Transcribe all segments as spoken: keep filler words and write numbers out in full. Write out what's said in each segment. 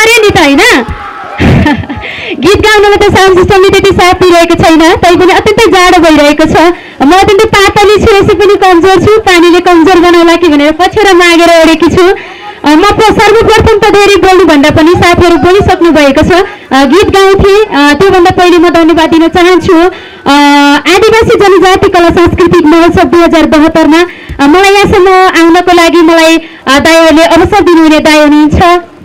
पर्यो नि त हैन गीत गाउनमा त साउन्ड सिस्टमले त्यति साथ दिइरहेको छैन तैपनि अत्यन्तै जाडो भइरहेको छ म अत्यन्तै पातली छु यसै पनि कमजोर छु पानीले कमजोर बनाउला कि भनेर पछ्यौरा मागेर ओडेकी छु म सर्वप्रथम त धेरै बोल्नु भन्दा पनि साथीहरू बोलिसक्नु भएको छ गीत गाउँथे त्योभन्दा पहिले म धन्यवाद दिन चाहन्छु आदिवासी जनजाति कला सांस्कृतिक महोत्सव दुई हजार बहत्तरमा मलाई यहाँसम्म आउनको लागि मलाई दाइहरूले अवसर दिनुहुने दाइ हुनुहुन्छ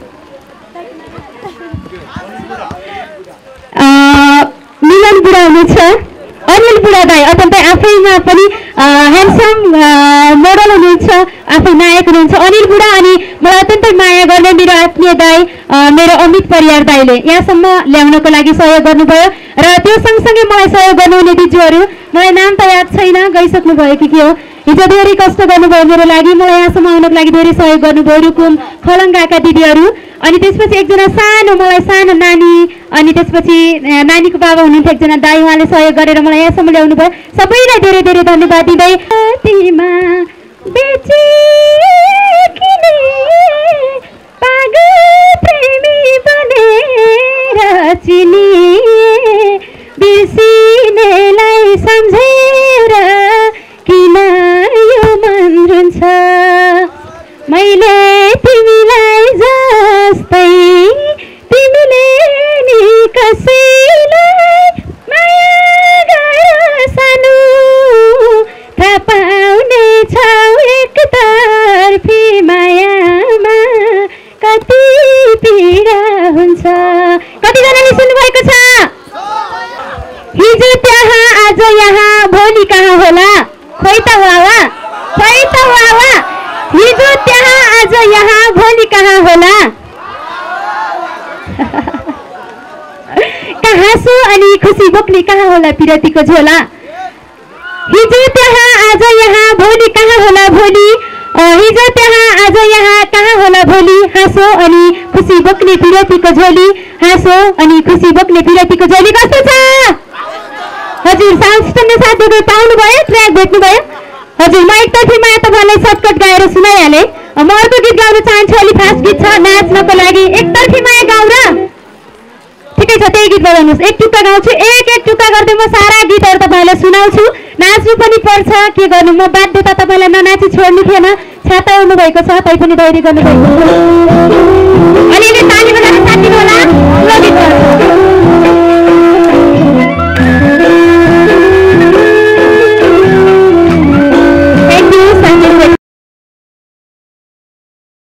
मिलन बुढा हुनुहुन्छ अनिल बुढा दाई अत्यन्तै आफैमा पनि ह्यान्डसम मोडल हुनुहुन्छ आफै नायक हुनुहुन्छ अनिल बुढा अनि मलाई अत्यन्तै माया गर्ने मेरो आत्मीय दाई मेरो अमित परियार दाईले यहाँसम्म ल्याउनको लागि सहयोग गर्नुभयो र त्यो सँगसँगै मलाई सहयोग गर्नुहुने दिजूहरू मलाई नाम त याद छैन गइसक्नु भयो कि के हो हिजो धेरै कष्ट गर्नुभयो मेरो लागि मलाई यहाँसम्म आउनको लागि धेरै सहयोग गर्नुभयो रुकुम खलङ्गाका दिदीहरू अनि त्यसपछि एकजना सानो मलाई सानो नानी अनि त्यसपछि नानीको बाबा हुनुहुन्थ्यो एकजना दाइ उहाँले सहयोग गरेर मलाई यहाँसम्म ल्याउनु भयो सबैलाई धेरै धेरै धन्यवाद दिँदै बिर्सिनेलाई सम्झेर किन यो मन रुन्छ मैले तिमीलाई जस्तै तिमीले नि कसैलाई माया गर सानो थाहा पाउने छौ एकतर्फी मायामा कति पीडा हुन्छ कतिजनाले सुन्नुभएको छ हिजो त्यहाँ आज यहाँ भोलि कहाँ होला खोइ त वावा खोइ त वावा हिजो त्यहाँ आज यहाँ भोलि कहाँ होला हाँसो अनि खुसी बोक्ने कहाँ होला पिरतीको झोला हिजो त्यहाँ आज यहाँ भोलि कहाँ होला भोलि हिजो त्यहाँ आज यहाँ कहाँ होला भोलि हाँसो अनि खुसी बोक्ने पिरतीको झोली हाँसो अनि खुसी बोक्ने पिरतीको झोली कस्तो छ हजुर साउन्ड सिस्टमले साथ दिँदै पाउनु भयो ट्र्याक भेट्नु भयो हजुर म एकतर्फी माया तपाईँलाई सर्टकट गाएर सुनाइहालेँ म अर्को गीत गाउन चाहन्छु अलि फास्ट गीत छ नाच्नको लागि एकतर्फी माया गाउँ र ठिकै छ त्यही गीत बजाउनुहोस् एक टुक्का गाउँछु एक एक टुक्का गर्दै म सारा गीतहरू तपाईँलाई सुनाउँछु नाच्नु पनि पर्छ के गर्नु म बाध्यता तपाईँलाई ननाची छोड्नु थिएन छाता आउनु भएको छ तैपनि धैर्य गर्नुभएको